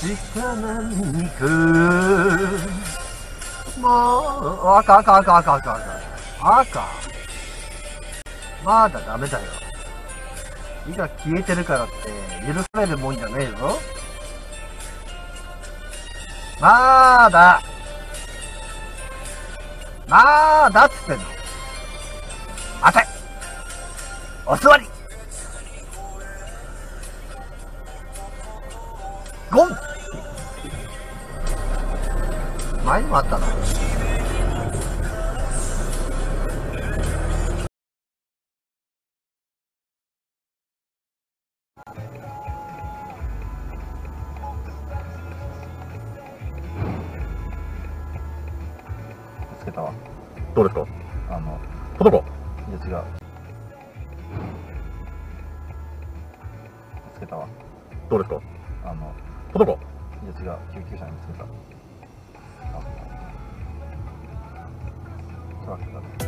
か何かもう赤赤赤赤赤赤赤まだダメだよ。火が消えてるからって許されるもんじゃねえぞ。まだっつってんの。待て、お座り。ゴン。前にもあったな。 つけたわ。 どうですか？ 男。いや違う。つけたわ。 どうですか？ 男。いや違う。救急車につけた。トラックだね。